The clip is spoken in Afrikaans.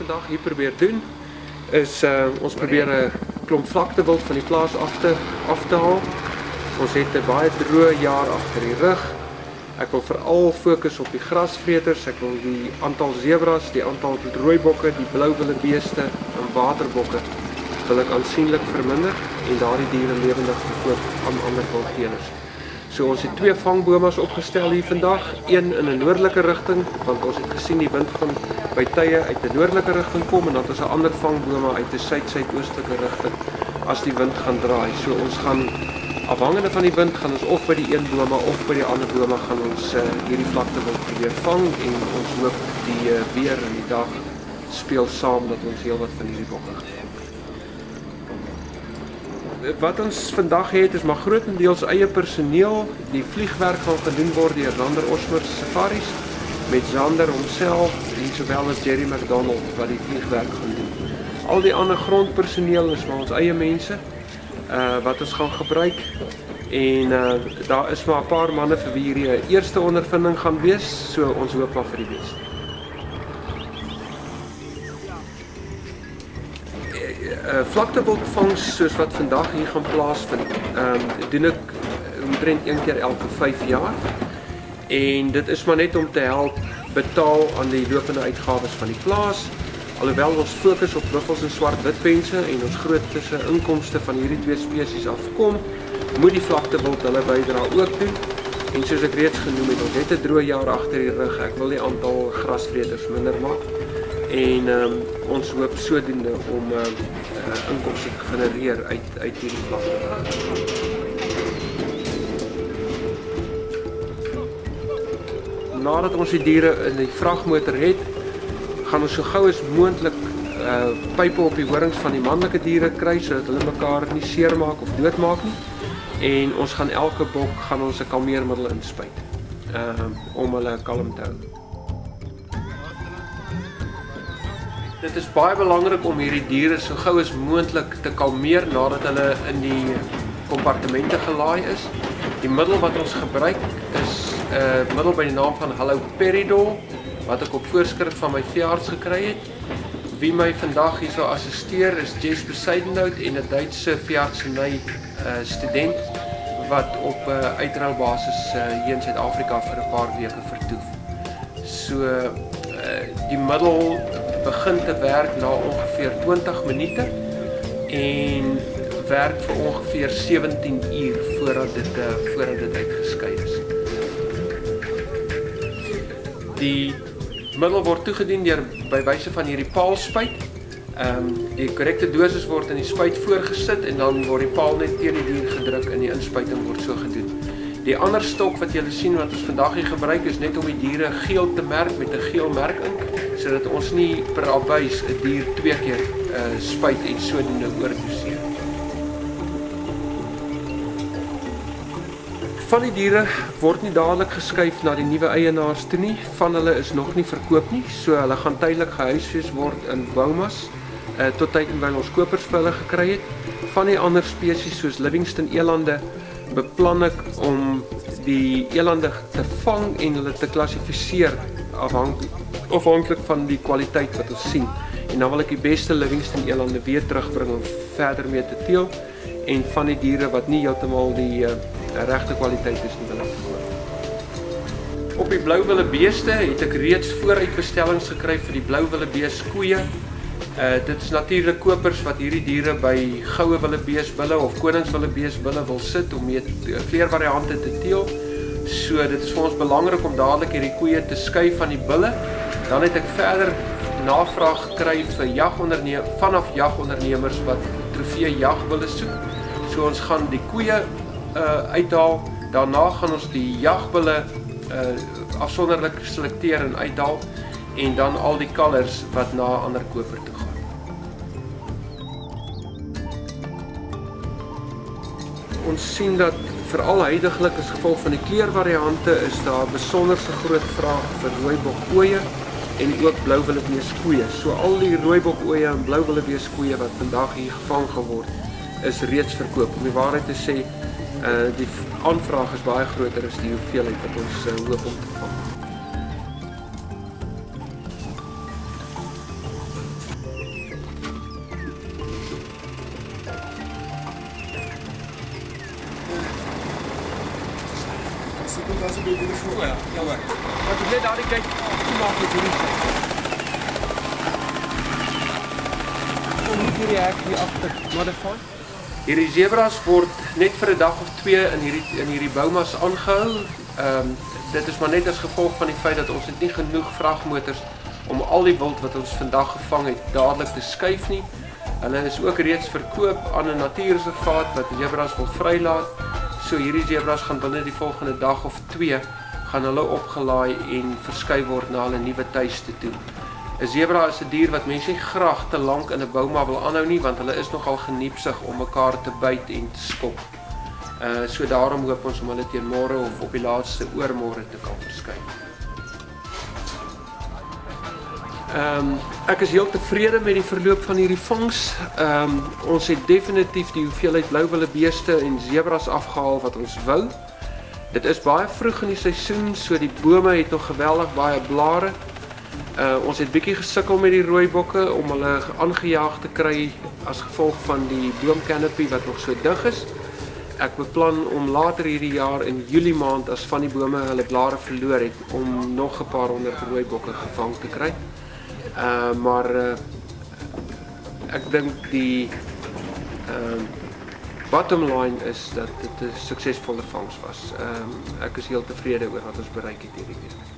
vandag hier probeer doen is ons probeer 'n klomp vlaktewild van die plaas af te haal. Ons het 'n baie droë jaar agter die rug. Ek wil veral fokus op die grasvreters. Ek wil die aantal zebras, die aantal rooibokke, die blou wildebeeste en waterbokke wil ek aansienlik verminder en daardie diere lewendig verkoop aan ander wildgewers. So ons het 2 vangbomas opgestel hier vandag, een in 'n noordelike rigting want ons het gesien die wind gaan by tye uit 'n noordelike rigting kom en dan is 'n ander vangboma uit 'n suid-suidoostelike rigting as die wind gaan draai. So ons gaan afhangende van die wind gaan ons of by die een boma of by die ander boma gaan ons hierdie vlaktewild probeer vang en ons hoop die weer en die dag speel saam dat ons heelwat van hierdie bokke gaan vang. Wat ons vandag het is maar grootendeels eie personeel. Die vliegwerk gaan gedoen word deur Zander Osmer Safaris met Zander homself en sowel as Jerry McDonald wat die vliegwerk gaan doen. Al die ander grondpersoneel is maar ons eie mense wat ons gaan gebruik en daar is maar 'n paar manne vir wie hierdie 'n eerste ondervinding gaan wees, so ons hoop maar vir die beste. Vlaktewildvangs soos wat vandag hier gaan plaasvind, doen ek omtrent 1 keer elke 5 jaar en dit is maar net om te help betaal aan die lopende uitgawes van die plaas. Alhoewel ons fokus op buffels en swart-witpense en ons grootste inkomste van hierdie 2 spesies afkom, moet die vlaktewild hulle bydra ook doen. En soos ek reeds genoem het, ons het 'n droë jaar agter die rug. Ek wil die aantal grasvreters minder maak en ons hoop sodoende om inkomste te genereer uit hierdie vlaktewild. Nadat ons die diere in die vragmotor het, gaan ons so gou as moontlik pype op die horings van die manlike diere kry sodat hulle mekaar nie seermaak of doodmaak nie. En ons gaan elke bok gaan ons 'n kalmeermiddel inspuit om hulle kalm te hou. Dit is baie belangrik om hierdie diere so gou as moontlik te kalmeer nadat hulle in die kompartemente gelaai is. Die middel wat ons gebruik is 'n middel by die naam van haloperidol wat ek op voorskrif van my veearts gekry het. Wie my vandag hierso assisteer is Jess Besaidenhout en 'n Duitse veeartseny student wat op uitruilbasis hier in Suid-Afrika vir 'n paar weke vertoef. So die middel begin te werk na ongeveer 20 minute en werk vir ongeveer 17 uur voordat dit uitgeskei is. Die middel word toegedien deur by wyse van hierdie paalspuit. Die korrekte dosis word in die spuit voorgesit en dan word die paal net teen die dier gedruk en die inspuiting word so gedoen. Die ander stok wat julle sien wat ons vandag hier gebruik is net om die diere geel te merk met 'n geel merkink sodat ons nie per abuis 'n dier 2 keer spuit en sodoende oordoseer. Van die diere word nie dadelik geskuif na die nuwe eienaars toe nie. Van hulle is nog nie verkoop nie, so hulle gaan tydelik gehuisves word in bomas tot tyd en wyl ons kopers vir hulle gekry het. Van die ander spesies soos Livingston elande beplan ek om die elande te vang en hulle te klassifiseer afhanklik van die kwaliteit wat ons sien. En dan wil ek die beste Livingston elande weer terugbring om verder mee te teel en van die diere wat nie heeltemal die regte kwaliteit is nie wil ek verkoop. Op die blou wildebeeste het ek reeds vooruitbestellings gekry vir die blou wildebees koeie. Dit is natuurlik kopers wat hierdie diere by goue wildebeesbulle of koningswildebeesbulle wil sit om mee kleurvariante te teel. So dit is vir ons belangrik om dadelik hierdie koeie te skei van die bulle. Dan het ek verder navraag gekry vir vanaf jagondernemers wat trofee jagbulle soek. So ons gaan die koeie uithaal, daarna gaan ons die jagbulle afsonderlik selekteer en uithaal en dan al die kalvers wat na 'n ander koper toe gaan. Ons sien dat veral huidigelik as gevolg van die kleurvariante is daar besonderse groot vraag vir rooibok-ooeie en ook blou wildebeeskoeie. So al die rooibok-ooeie en blou wildebeeskoeie wat vandag hier gevang geword is reeds verkoop. Om die waarheid te sê, die aanvraag is baie groter as die hoeveelheid wat ons hoop om te vang. sit met as 'n bietjie voor. Ja, hoor. Wat ek net daar kyk, maak met hierdie sy. Kom hierdie hek hier agter, modify. Hierdie zebras word net vir 'n dag of 2 in hierdie boumas aangehou. Dit is maar net as gevolg van die feit dat ons het nie genoeg vragmotors om al die wild wat ons vandag gevang het dadelik te skuif nie. Hulle is ook reeds verkoop aan 'n natuurreservaat wat zebras wil vrylaat. So hierdie zebras gaan binne die volgende dag of 2 gaan hulle opgelaai en verskuif word na hulle nuwe tuiste toe. 'n Zebra is 'n dier wat mense nie graag te lank in 'n bouma wil aanhou nie, want hulle is nogal geniepsig om mekaar te byt en te skop. So daarom hoop ons om hulle teen môre of op die laaste oormôre te kan verskuif. Ek is heel tevrede met die verloop van hierdie vangs. Ons het definitief die hoeveelheid blouwille beeste en zebras afgehaal wat ons wou. Dit is baie vroeg in die seisoen, so die bome het nog geweldig baie blare. Ons het bietjie gesukkel met die rooibokke om hulle aangejaag te kry as gevolg van die boomcanopy wat nog so dig is. Ek beplan om later hierdie jaar in Julie maand, as van die bome hulle blare verloor het, om nog 'n paar honderd rooibokke gevang te kry. Maar ek dink die bottom line is dat dit 'n suksesvolle vangs was. Ek is heel tevrede oor wat ons bereik het hierdie week.